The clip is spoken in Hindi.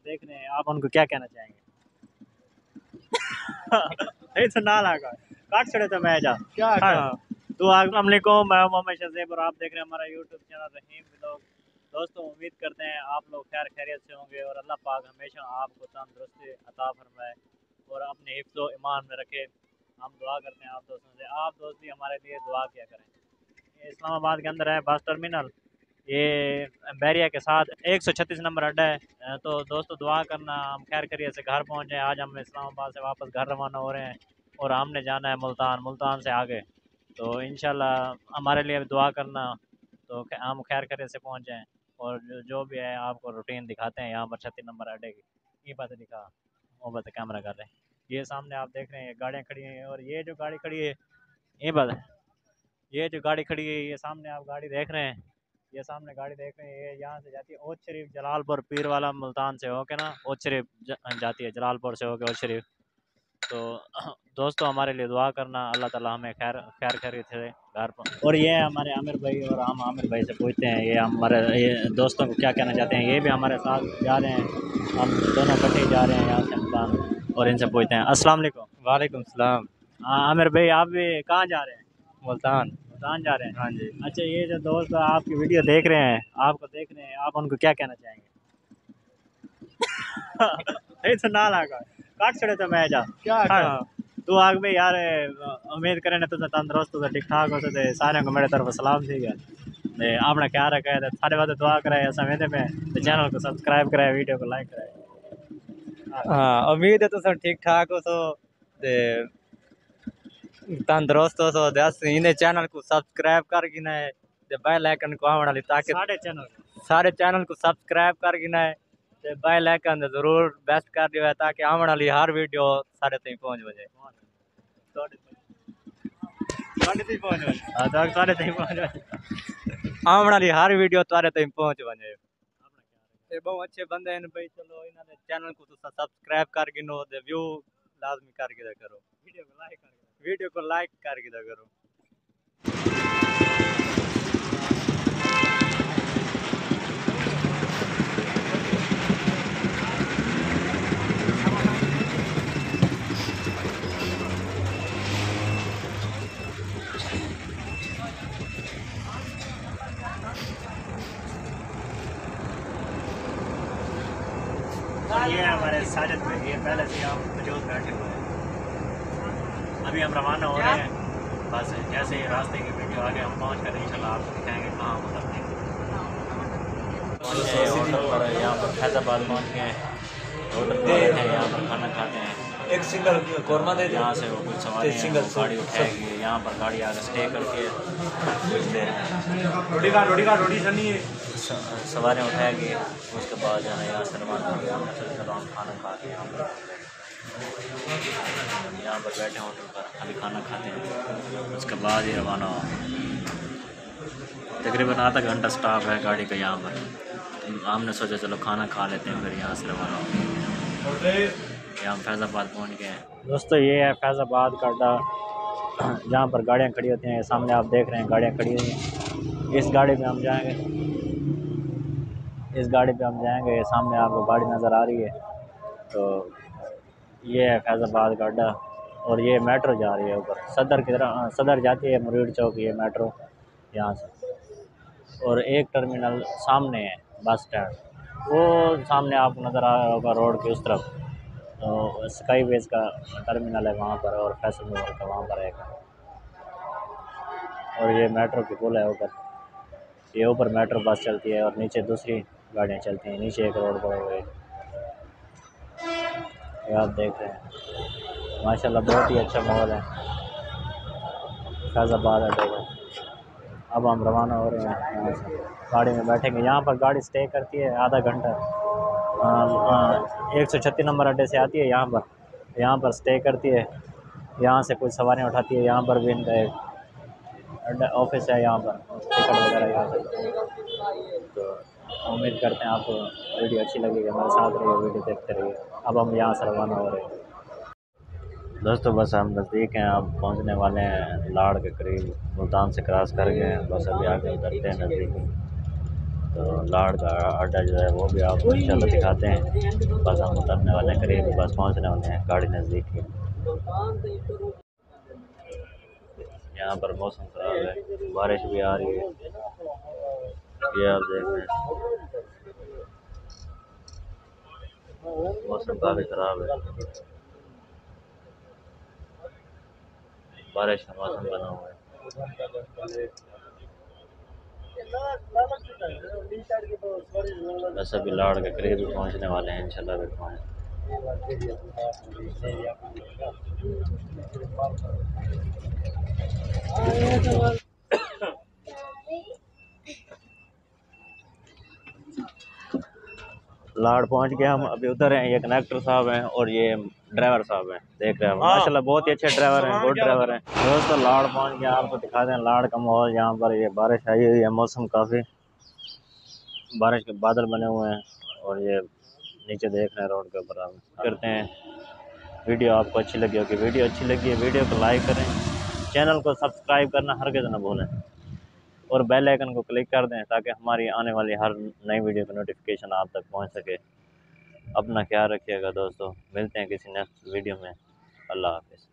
देख रहे हैं, आप उनको क्या कहना चाहेंगे? नहीं तो ना लगा काट छड़े तो मैं जा क्या तो अस्सलाम वालेकुम, मैं मोहम्मद शज़ेब और आप देख रहे हैं हमारा यूट्यूब चैनल रहीम व्लॉग। दोस्तों, उम्मीद करते हैं आप लोग खैर खैरियत से होंगे और अल्लाह पाक हमेशा आपको तंदुरुस्ती अता फरमाए और अपने हिफ्ज़ व ईमान में रखे। हम दुआ करते हैं आप दोस्तों से, आप दोस्त भी हमारे लिए दुआ किया करें। ये इस्लामाबाद के अंदर है बस टर्मिनल, ये बैरिया के साथ 136 नंबर अड्डा है। तो दोस्तों दुआ करना हम खैर खैरियत से घर पहुँच जाए। आज हम इस्लामाबाद से वापस घर रवाना हो रहे हैं और हमने जाना है मुल्तान से आगे। तो इंशाल्लाह हमारे लिए दुआ करना, तो हम खैर खैरियत से पहुँच जाएँ। और जो भी है आपको रूटीन दिखाते हैं यहाँ पर 36 नंबर अड्डे की। ये बात दिखा, वो बात कैमरा कर रहे हैं। ये सामने आप देख रहे हैं गाड़ियाँ खड़ी हैं और ये जो गाड़ी खड़ी है, ये बात है, ये जो गाड़ी खड़ी है ये सामने आप गाड़ी देख रहे हैं, ये सामने गाड़ी देख रहे हैं, ये यहाँ से जाती है ओज शरीफ जलालपुर पीर वाला मुल्तान से होके ना ओज शरीफ जाती है, जलालपुर से होके ओज शरीफ। तो दोस्तों हमारे लिए दुआ करना, अल्लाह ताला हमें खैर खैर खैरियत से घर पर। और ये है हमारे आमिर भाई और हम आमिर भाई से पूछते हैं ये हमारे ये दोस्तों को क्या कहना चाहते हैं। ये भी हमारे साथ जा रहे हैं, हम दोनों इकट्ठे जा रहे हैं यहाँ से मुल्तान और इनसे पूछते हैं। अस्सलाम वालेकुम। वालेकुम सलाम। हाँ आमिर भाई, आप भी कहाँ जा रहे हैं? मुल्तान। मुल्तान जा रहे हैं? हाँ जी। अच्छा, ये जो दोस्त आपकी वीडियो देख रहे हैं, आपको देख रहे हैं, आप उनको क्या कहना चाहेंगे? नहीं तो ना लगा काट छड़े तो मैं जा क्या तू आग में यार, उम्मीद करें ना तुझे तंदुरुस्त हो ठीक ठाक हो तो सारे को मेरे तरफ सलाम थी गया ते आपने क्या रखा है सारे बात दुआ कराए ऐसा मेरे पे तो चैनल को सब्सक्राइब कराए, वीडियो को लाइक कराए। हाँ, उम्मीद है तुम ठीक ठाक हो ते तंदुरुस्त हो दस इन्हें चैनल को सब्सक्राइब कर गिना है ते बेल आइकन को आने वाली ताकि सारे चैनल को सब्सक्राइब कर गिना है ते बेल आइकन जरूर बेस्ट कर दियो है ताकि आने वाली हर वीडियो सारे तक पहुंच जाए। आने वाली हर वीडियो तारे तक पहुंच जाए। ये बहुत अच्छे बंदे हैं भाई, चलो इन्होंने चैनल को तो सब्सक्राइब कर गिनो ते व्यू लाजमी कर गिदा करो, वीडियो को लाइक कर गिदा करो। ये हमारे साजिद भाई, ये पहले से हम मौजूद बैठे हुए हैं। अभी हम रवाना हो रहे हैं, बस जैसे ही रास्ते की वीडियो आगे हम पहुंच कर इंशाल्लाह आपको दिखाएंगे कहाँ उतरते हैं। होटल पर यहाँ पर फैजाबाद पहुँच गए, होटल पर हैं, यहाँ पर खाना खाते हैं। एक सिंगल कौरमा दे यहाँ से वो कुछ सवारी सिंगल गाड़ी उठाएगी, यहाँ पर गाड़ी आकर स्टे करके कुछ देर रोटी सनी सवारी उठाएगी। उसके बाद जो है यहाँ से रवाना हो गया, खाना खा के यहाँ पर बैठे होटल पर अभी खाना खाते हैं, उसके बाद ही रवाना हो। तकरीबन आधा घंटा स्टॉप है गाड़ी का यहाँ पर। हमने सोचा चलो खाना खा लेते हैं फिर यहाँ से रवाना हो। यहाँ फैज़ाबाद पहुँच गए हैं। दोस्तों ये है फैज़ाबाद का अड्डा जहाँ पर गाड़ियाँ खड़ी होती हैं। सामने आप देख रहे हैं गाड़ियाँ खड़ी हुई हैं, इस गाड़ी पे हम जाएंगे, इस गाड़ी पे हम जाएंगे। ये सामने आपको गाड़ी नज़र आ रही है, तो ये है फैज़ाबाद का अड्डा और ये मेट्रो जा रही है ऊपर सदर की तरफ, सदर जाती है मुरीड चौक, ये मेट्रो यहाँ से। और एक टर्मिनल सामने है बस स्टैंड, वो सामने आपको नज़र आ रहा होगा रोड की उस तरफ, तो स्काईवेज का टर्मिनल है वहाँ पर और फैसल मोबाइल का वहाँ पर है। और ये मेट्रो की पुल है ऊपर, ये ऊपर मेट्रो बस चलती है और नीचे दूसरी गाड़ियाँ चलती हैं। नीचे एक रोड पर हुए ये आप देख रहे हैं, माशाल्लाह बहुत ही अच्छा माहौल है फैज़ाबाद अड्डे का। अब हम रवाना हो रहे हैं यहाँ से, गाड़ी में बैठेंगे। यहाँ पर गाड़ी स्टे करती है आधा घंटा, 136 नंबर अड्डे से आती है यहाँ पर स्टे करती है, यहाँ से कुछ सवारियाँ उठाती है। यहाँ पर भी इनका एक अड्डा ऑफिस है, यहाँ पर टिकट वगैरह यहाँ पर। तो उम्मीद करते हैं आपको वीडियो अच्छी लगेगी, हमारे साथ रहिए, वीडियो देखते रहिए। अब हम यहाँ से रवाना हो रहे हैं दोस्तों, बस हम नज़दीक हैं, अब पहुँचने वाले हैं लाड़ के करीब, मुल्तान से क्रॉस कर गए हैं, बस अभी आगे उतरते हैं नज़दीक। तो लाड़ का अड्डा जो है वो भी आपको इंशाल्लाह दिखाते हैं। बस हम उतरने वाले हैं, करीब बस पहुंचने वाले हैं, गाड़ी नज़दीक है। यहाँ पर मौसम ख़राब है, बारिश भी आ रही है, ये आप देख रहे हैं, मौसम काफ़ी ख़राब है, बारिश का मौसम बना हुआ है। बस अभी लाड़ के करीब पहुँचने वाले हैं इंशाल्लाह भी पहुँच। लाड़ पहुंच गए हम, अभी उधर हैं, ये कनेक्टर साहब हैं और ये ड्राइवर साहब हैं, देख रहे हैं माशाल्लाह बहुत ही अच्छे ड्राइवर हैं, गुड ड्राइवर हैं। दोस्तों लाड़ पहुंच गए, आपको दिखा दें लाड़ का माहौल। यहाँ पर ये बारिश आई हुई है, मौसम काफ़ी, बारिश के बादल बने हुए हैं और ये नीचे देख रहे हैं रोड के ऊपर। आप करते हैं, वीडियो आपको अच्छी लगी होगी, वीडियो अच्छी लगी है वीडियो को लाइक करें, चैनल को सब्सक्राइब करना हरगिज़ ना भूलें और बेल आइकन को क्लिक कर दें ताकि हमारी आने वाली हर नई वीडियो की नोटिफिकेशन आप तक पहुंच सके। अपना ख्याल रखिएगा दोस्तों, मिलते हैं किसी नेक्स्ट वीडियो में। अल्लाह हाफ़िज़।